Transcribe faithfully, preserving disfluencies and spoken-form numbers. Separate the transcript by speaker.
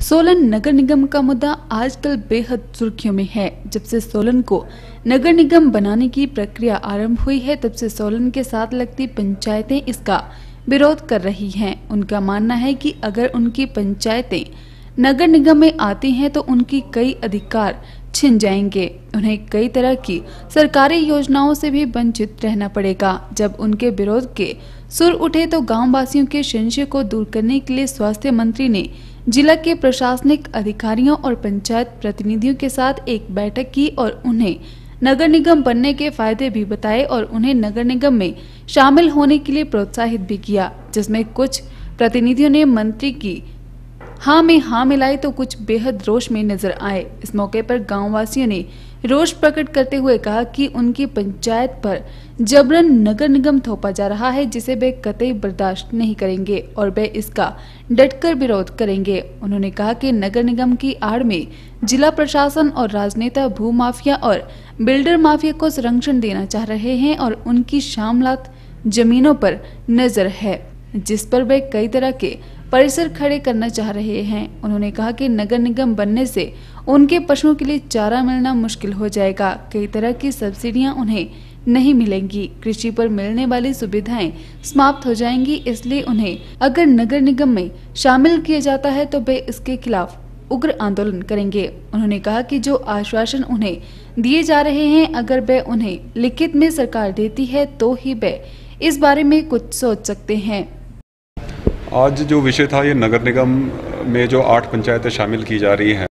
Speaker 1: सोलन नगर निगम का मुद्दा आजकल बेहद सुर्खियों में है। जब से सोलन को नगर निगम बनाने की प्रक्रिया आरंभ हुई है, तब से सोलन के साथ लगती पंचायतें इसका विरोध कर रही हैं। उनका मानना है कि अगर उनकी पंचायतें नगर निगम में आती हैं तो उनकी कई अधिकार छिन जाएंगे। उन्हें कई तरह की सरकारी योजनाओं से भी वंचित रहना पड़ेगा। जब उनके विरोध के सुर उठे तो गाँव वासियों के संशय को दूर करने के लिए स्वास्थ्य मंत्री ने जिला के प्रशासनिक अधिकारियों और पंचायत प्रतिनिधियों के साथ एक बैठक की और उन्हें नगर निगम बनने के फायदे भी बताए और उन्हें नगर निगम में शामिल होने के लिए प्रोत्साहित भी किया, जिसमें कुछ प्रतिनिधियों ने मंत्री की हाँ में हाँ मिलाई तो कुछ बेहद रोष में नजर आए। इस मौके पर गाँव वासियों ने रोष प्रकट करते हुए कहा कि उनकी पंचायत पर जबरन नगर निगम थोपा जा रहा है, जिसे वे कतई बर्दाश्त नहीं करेंगे और वे इसका डटकर विरोध करेंगे। उन्होंने कहा कि नगर निगम की आड़ में जिला प्रशासन और राजनेता भू माफिया और बिल्डर माफिया को संरक्षण देना चाह रहे हैं और उनकी शामलात जमीनों पर नजर है, जिस पर वे कई तरह के परिसर खड़े करना चाह रहे हैं। उन्होंने कहा कि नगर निगम बनने से उनके पशुओं के लिए चारा मिलना मुश्किल हो जाएगा, कई तरह की सब्सिडियां उन्हें नहीं मिलेंगी, कृषि पर मिलने वाली सुविधाएं समाप्त हो जाएंगी। इसलिए उन्हें अगर नगर निगम में शामिल किया जाता है तो वे इसके खिलाफ उग्र आंदोलन करेंगे। उन्होंने कहा कि जो आश्वासन उन्हें दिए जा रहे हैं, अगर वे उन्हें लिखित में सरकार देती है तो ही वे इस बारे में कुछ सोच सकते हैं।
Speaker 2: आज जो विषय था, ये नगर निगम में जो आठ पंचायतें शामिल की जा रही हैं,